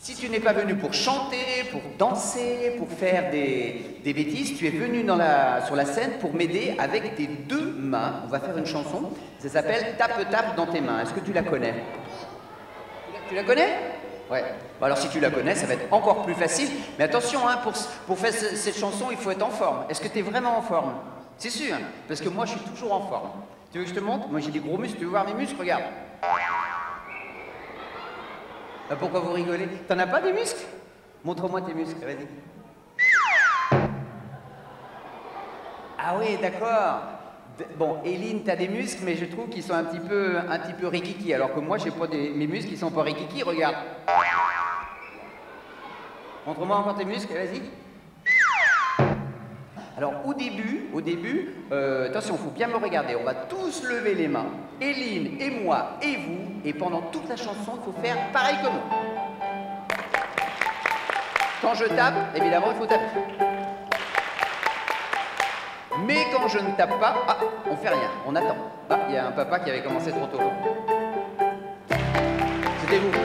Si tu n'es pas venu pour chanter, pour danser, pour faire des bêtises, tu es venu sur la scène pour m'aider avec tes deux mains. On va faire une chanson, ça s'appelle « Tape, tape dans tes mains ». Est-ce que tu la connais? Tu la connais? Ouais. Bon, alors si tu la connais, ça va être encore plus facile. Mais attention, hein, pour faire cette chanson, il faut être en forme. Est-ce que tu es vraiment en forme? C'est sûr, hein, parce que moi, je suis toujours en forme. Tu veux que je te montre? Moi, j'ai des gros muscles. Tu veux voir mes muscles? Regarde. Pourquoi vous rigolez? T'en as pas des muscles? Montre-moi tes muscles, vas-y. Ah oui, d'accord. Bon, Eline, t'as des muscles, mais je trouve qu'ils sont un petit peu rikiki, alors que moi, j'ai pas mes muscles, ils sont pas rikiki, regarde. Montre-moi encore tes muscles, vas-y. Alors, au début, attention, il faut bien me regarder, on va tous lever les mains. Eline et moi et vous, et pendant toute la chanson, il faut faire pareil que moi. Quand je tape, évidemment, il faut taper. Mais quand je ne tape pas, on fait rien, on attend. Ah, il y a un papa qui avait commencé trop tôt. C'était vous.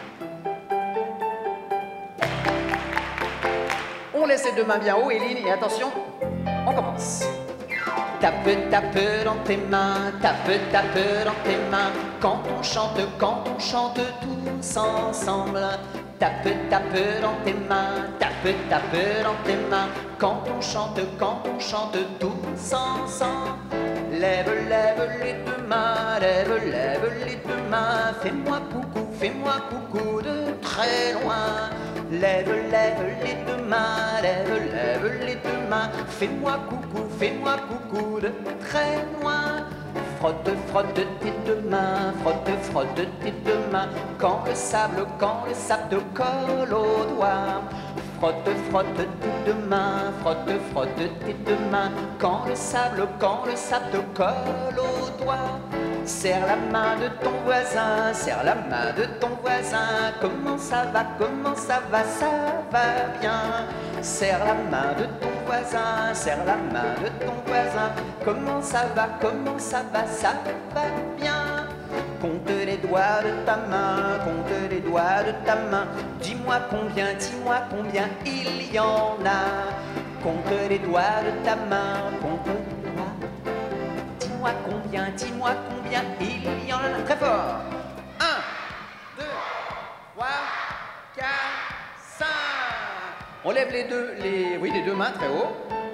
On laisse les deux mains bien haut, Eline, et attention, on commence. Tape, tape dans tes mains, tape, tape dans tes mains. Quand on chante tous ensemble. Tape, tape dans tes mains, tape, tape dans tes mains. Quand on chante tous ensemble. Lève, lève les deux mains, lève, lève les deux mains. Fais-moi coucou de très loin. Lève, lève les deux mains, lève, lève les deux mains. Fais-moi coucou de très loin. Frotte, frotte tes deux mains, frotte, frotte tes deux mains. Quand le sable te colle aux doigts. Frotte, frotte tes deux mains, frotte, frotte tes deux mains. Quand le sable te colle aux doigts. Serre la main de ton voisin, serre la main de ton voisin. Comment ça va, ça va bien. Serre la main de ton voisin, serre la main de ton voisin. Comment ça va, ça va bien. Compte les doigts de ta main, compte les doigts de ta main. Dis-moi combien il y en a. Compte les doigts de ta main, compte les doigts. Dis-moi combien il y en a. Très fort. 1, 2, 3, 4, 5. On lève les deux mains très haut.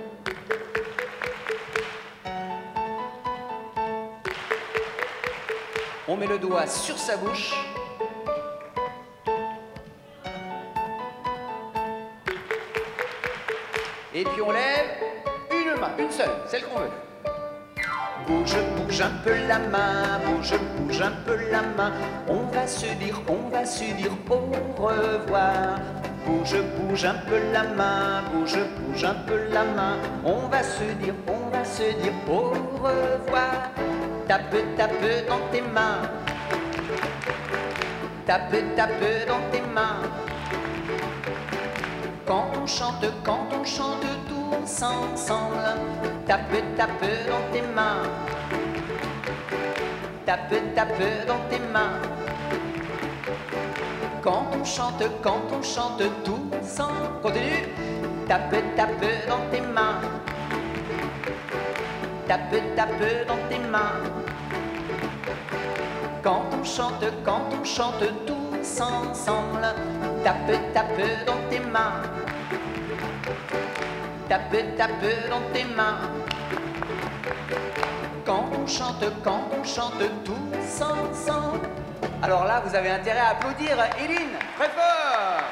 On met le doigt sur sa bouche. Et puis on lève une main, une seule, celle qu'on veut. Bouge, bouge un peu la main, bouge, bouge un peu la main. On va se dire au revoir. Bouge, bouge un peu la main, bouge, bouge un peu la main. On va se dire au revoir. Tape, tape dans tes mains. Tape, tape dans tes mains. Quand on chante tous ensemble. Tape, tape dans tes mains. Tape, tape dans tes mains. Quand on chante tous ensemble. Continue. Tape, tape dans tes mains. Tape, tape dans tes mains. Quand on chante tous ensemble. Tape, tape dans tes mains. Tape, tape dans tes mains. Quand on chante tous ensemble. Alors là, vous avez intérêt à applaudir Eline, très fort.